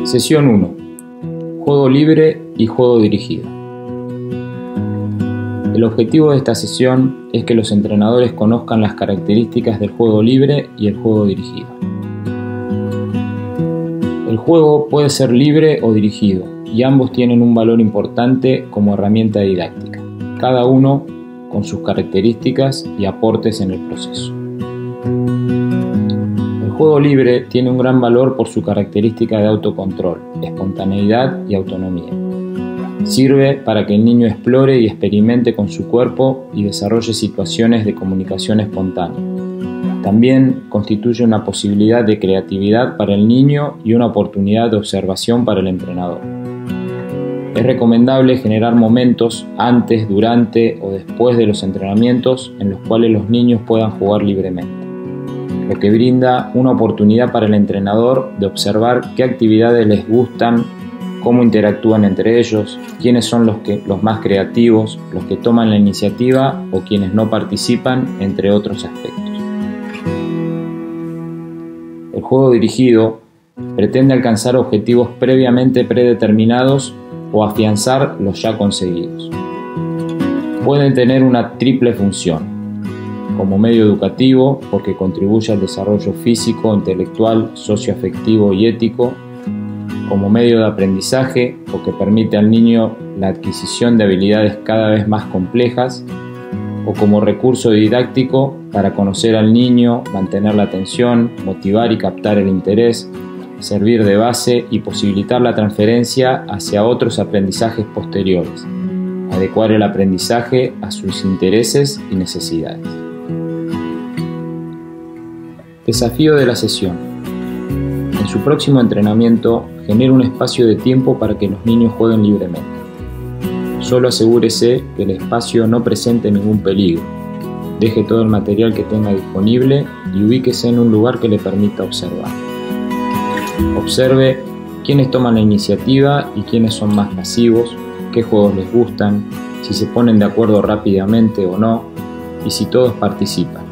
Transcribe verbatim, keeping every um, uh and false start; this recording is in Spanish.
Sesión uno. Juego libre y juego dirigido. El objetivo de esta sesión es que los entrenadores conozcan las características del juego libre y el juego dirigido. El juego puede ser libre o dirigido, y ambos tienen un valor importante como herramienta didáctica, cada uno con sus características y aportes en el proceso. El juego libre tiene un gran valor por su característica de autocontrol, espontaneidad y autonomía. Sirve para que el niño explore y experimente con su cuerpo y desarrolle situaciones de comunicación espontánea. También constituye una posibilidad de creatividad para el niño y una oportunidad de observación para el entrenador. Es recomendable generar momentos antes, durante o después de los entrenamientos en los cuales los niños puedan jugar libremente, lo que brinda una oportunidad para el entrenador de observar qué actividades les gustan, cómo interactúan entre ellos, quiénes son los, que, los más creativos, los que toman la iniciativa o quienes no participan, entre otros aspectos. El juego dirigido pretende alcanzar objetivos previamente predeterminados o afianzar los ya conseguidos. Pueden tener una triple función: como medio educativo, porque contribuye al desarrollo físico, intelectual, socioafectivo y ético; como medio de aprendizaje, porque permite al niño la adquisición de habilidades cada vez más complejas; o como recurso didáctico, para conocer al niño, mantener la atención, motivar y captar el interés, servir de base y posibilitar la transferencia hacia otros aprendizajes posteriores, adecuar el aprendizaje a sus intereses y necesidades. Desafío de la sesión. En su próximo entrenamiento, genere un espacio de tiempo para que los niños jueguen libremente. Solo asegúrese que el espacio no presente ningún peligro. Deje todo el material que tenga disponible y ubíquese en un lugar que le permita observar. Observe quiénes toman la iniciativa y quiénes son más pasivos, qué juegos les gustan, si se ponen de acuerdo rápidamente o no, y si todos participan.